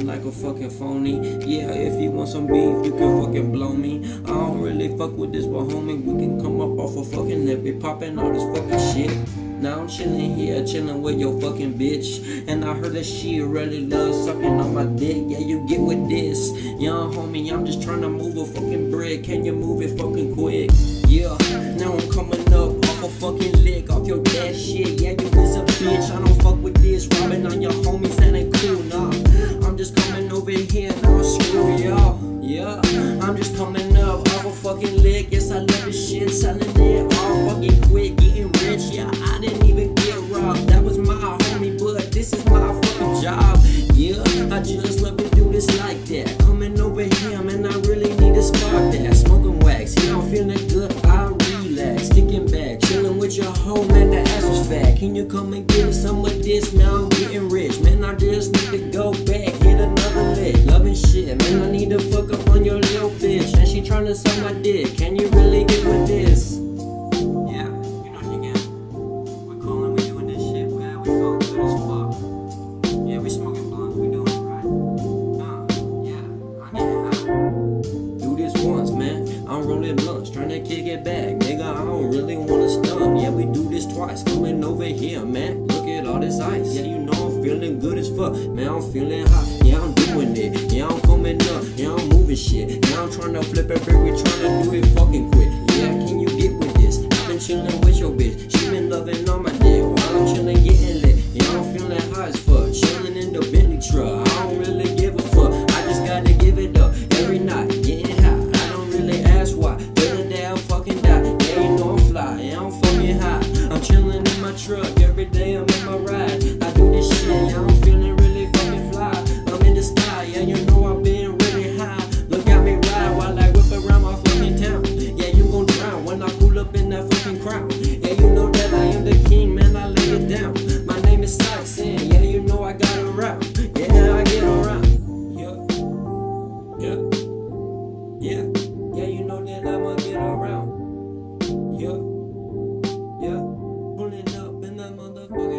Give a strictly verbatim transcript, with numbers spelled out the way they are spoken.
acting like a fucking phony. Yeah, if you want some beef, you can fucking blow me. I don't really fuck with this, but homie, we can come up off of fucking lip. We popping all this fucking shit. Now I'm chillin' here, chillin' with your fucking bitch. And I heard that she really loves sucking on my dick. Yeah, you get with this. Young homie, I'm just tryna move a fucking brick. Can you move it fucking quick? Yeah, now I'm coming up off a fucking lick. Off your dad shit, yeah, you is a bitch. I don't fuck with this, robbing on your homies, that ain't cool, nah. I'm just coming over here, now screw y'all. Yeah, I'm just coming up off a fucking lick. Yes, I love this shit, selling it all fucking quick, getting rich. Yeah, I didn't even get robbed. That was my homie, but this is my fucking job. Yeah, I just love to do this like that. Coming over here, man, I really need to spark that. Smoking wax, yeah, I'm feeling good, I relax. Kicking back, chilling with your hoe, man, the ass was fat. Can you come and give me some of this? Now I'm getting rich, man, I just need to go back, hit another leg. Loving shit, man, I need to fuck up on your little bitch. And she tryna suck my dick, can you really get with this? Yeah, you know she can. We're calling, we doing this shit, man, we feel good as fuck. Yeah, we smoking blunt, we doing it right. Uh, yeah, I get high. Do this once, man, I'm rolling blunts, tryna kick it back. Nigga, I don't really wanna stunt. Yeah, we do this twice, coming over here, man. Look at all this ice. Yeah, you know I'm feeling good as fuck. Man, I'm feeling hot. Yeah, I'm doing it. Yeah, I'm coming up. Yeah, I'm moving shit. Yeah, I'm tryna flip it, baby, tryna do it fucking quick. Yeah, can you get with this? I've been chilling with your bitch. She been loving on my dick while I'm chilling, getting lit. Yeah, I'm feeling hot as fuck. Chilling in the Bentley truck. I don't really give a fuck. I just gotta give it up every night. Getting high. I don't really ask why. Till the day I fucking die. Yeah, you know I'm fly. Yeah, I'm fucking high. I'm chilling in my truck every day. I'm in my ride. I do this shit. Yeah, I'm feeling really fucking fly. I'm in the sky. Yeah, you know I've been really high. Look at me ride while I whip around my fucking town. Yeah, you gon' drown when I pull up in that fucking crown. Yeah, you know that I am the king, man. I lay it down. My name is Sykes, and yeah, you know I got around. Yeah, I get around. Yeah, yeah, yeah, yeah. You know that I'ma get around. Yeah, yeah. Pulling up in that motherfucker.